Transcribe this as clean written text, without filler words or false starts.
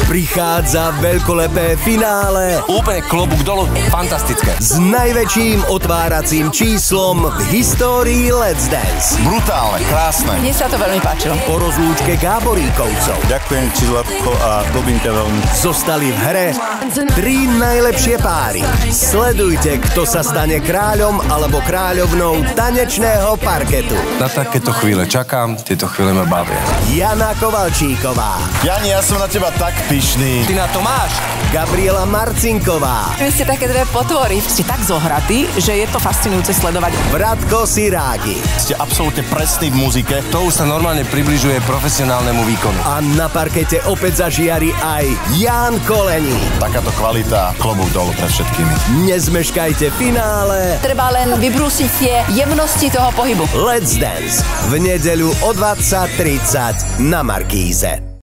Prichádza veľkolepé finále. Úplne klobúk dolu, fantastické. S najväčším otváracím číslom v histórii Let's Dance. Brutálne, krásne. Mne sa to veľmi páčilo. Po rozlúčke Gáboríkovcov Ďakujem ti, Zlatko, a Bobinke veľmi. zostali v hre 3 najlepšie páry. Sledujte, kto sa stane kráľom alebo kráľovnou tanečného parketu. Na takéto chvíle čakám, tieto chvíle ma bavia. Jana Kovalčíková, Jani, ja som na teba tak pyšný. Ty na to máš? Gabriela Marcinková, Vy ste také dve potvory. Ste tak zohratí, že je to fascinujúce sledovať. Bratko Sirági Ste absolútne presní v muzike. To už sa normálne približuje profesionálnemu výkonu. a na parkete opäť zažiari aj Ján Kolení. Takáto kvalita, klobúk dolu pre všetkými. Nezmeškajte finále Treba len vybrúsiť tie jemnosti toho pohybu. Let's Dance v nedeľu o 20:30 na Markíze.